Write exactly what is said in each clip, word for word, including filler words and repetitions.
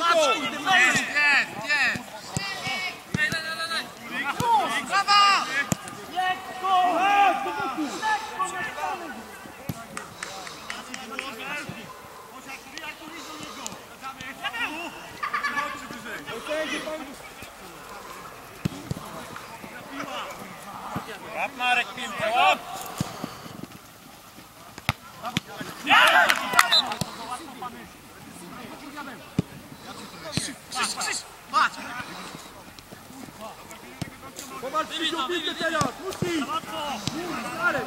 Lekko! Jest, jest, jest! Brawa! Lekko! Lekko! Łap Marek piłkę, łap! Patrz! Popatrz, Krzysiu, piłkę teraz! Musi! Marek!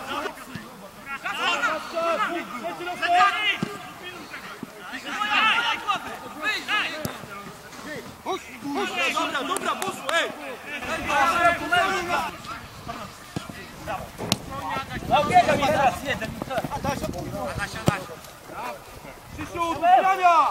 Dobra, dobra, poszło, ej! Obiega mi teraz jeden. Krzysiu, do grania!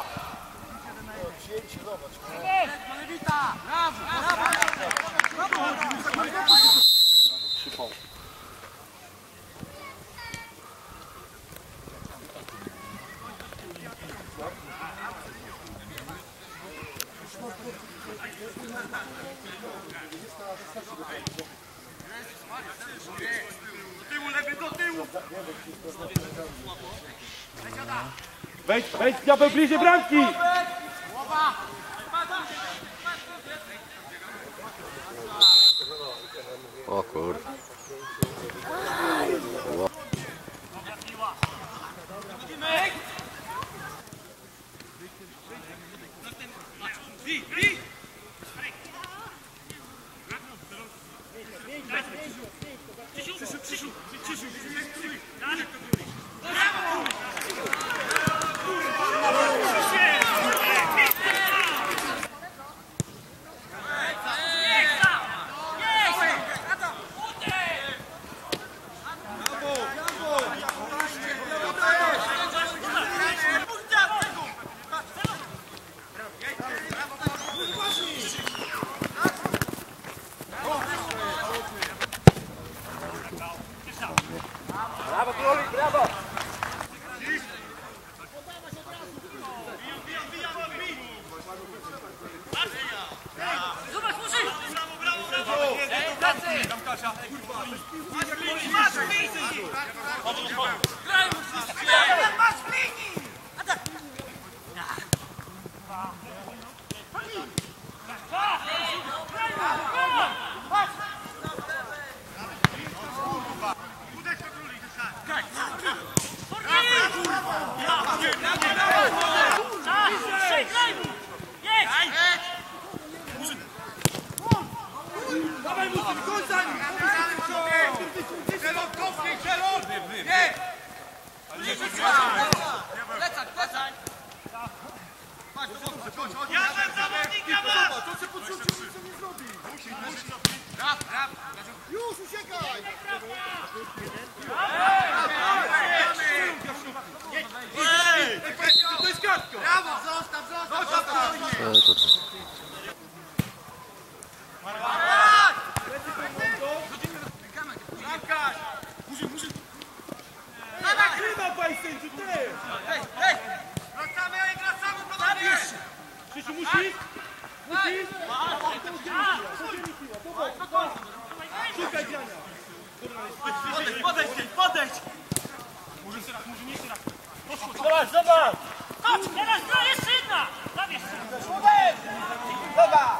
Do tyłu, lepiej do tyłu! Wejdź, wejdź, diabeł, bliżej bramki! O kur... Brawo, Królik, brawo! Zobacz, musi! Brawo, brawo, brawo! Ej, tacy! Masz linii! Graj, masz linii! Dawaj, musi w końcu! Zielon, kopnij, zielon! Nie! Plecak, plecak! Ja mam zawodnika, masz! To się podsłuchaj, nic nie zrobi! Musi, musi! Rap, rap! Już, uciekaj! To jest kartka! Brawo, zostaw, zostaw! Zostaw! Bramkarz! Musi, musi! Nagrywa pan sędzi, ty! Hej, hej! Wracamy, ej, wracamy, panowie! Krzysiu, musisz? Musisz? Szukaj grania! Podejdź, podejdź, podejdź! Zobacz, zobacz! Patrz, teraz gra jeszcze jedna! Zabierz się! Zobacz!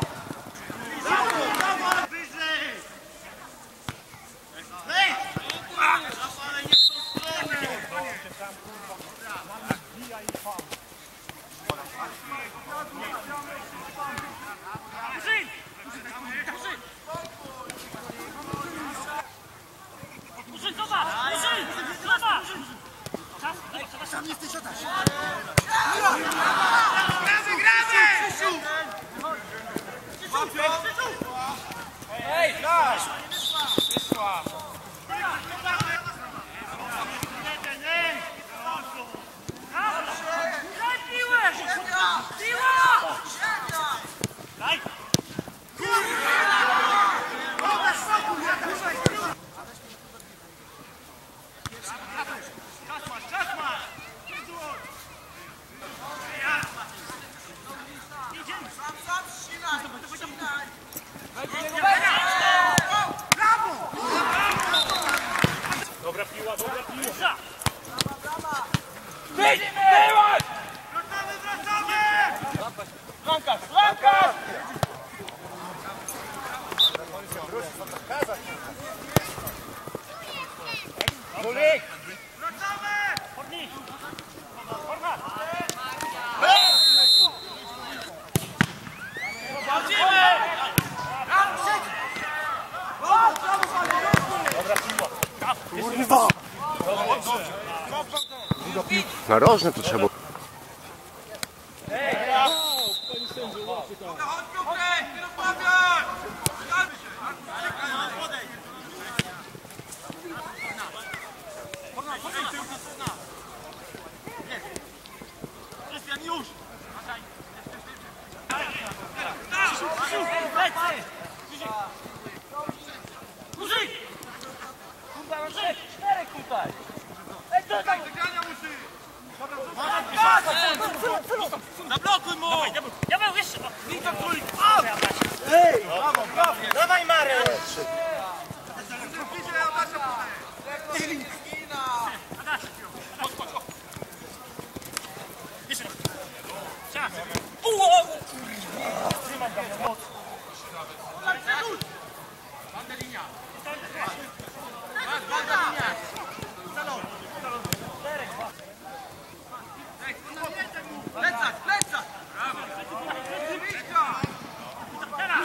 Wyżej! Hej! Ale nie w tą stronę! Murzyn! Murzyn! Murzyn, zobacz! Murzyn! Zobacz! Czas, czas, czas! Brawo! Łukasz, Łukasz! Kulik! Wracamy! Porni! Porna! Chodzimy! Kurwa! Narożne to trzeba. Chodź Piotrek, nie rozmawiaj! Zgadźmy się! Krystian już! Użyj! Kurwa, użyj! Czterech tutaj! Ej, to tam! Wygrania musi! Zablokuj mu! Ja był jeszcze! Wiktor Kulik! Brawo, brawo! Dawaj Marek! Bliżej Adasia podaj! Adaś! Jeszcze raz! Czas! Uuu! Trzymam go w moc! Plecak, plecak! Teraz!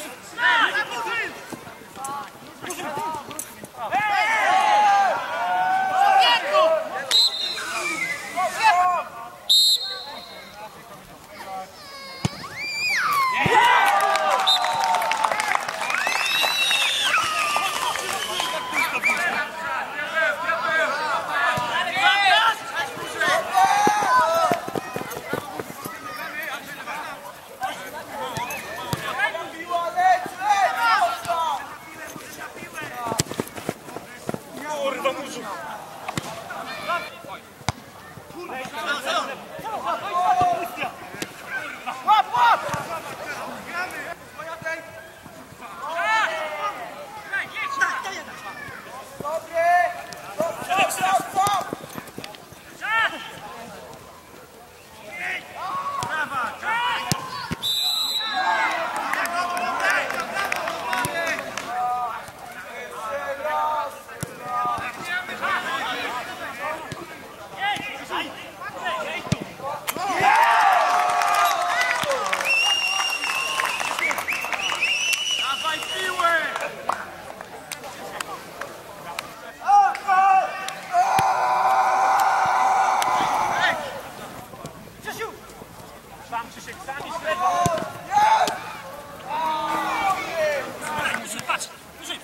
Dawaj piłę! Krzysiu! Sam Krzysiek, sami śledza! Musi, patrz! Musi!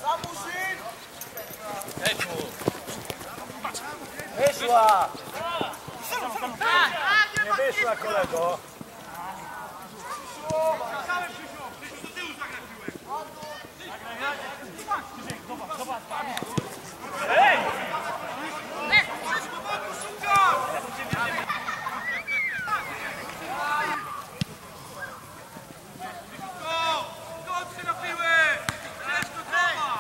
Wyszła! Nie wyszła, kolego! Skocz się na piłę! Ciężko trwa!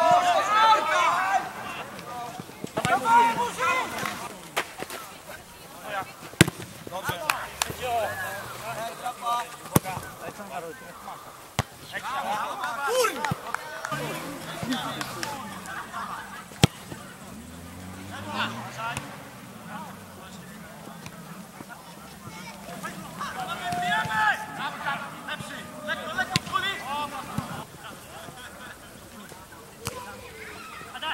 Adaś!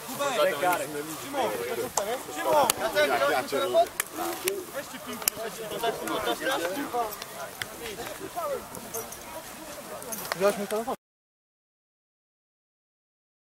Wziąłeś mi telefon?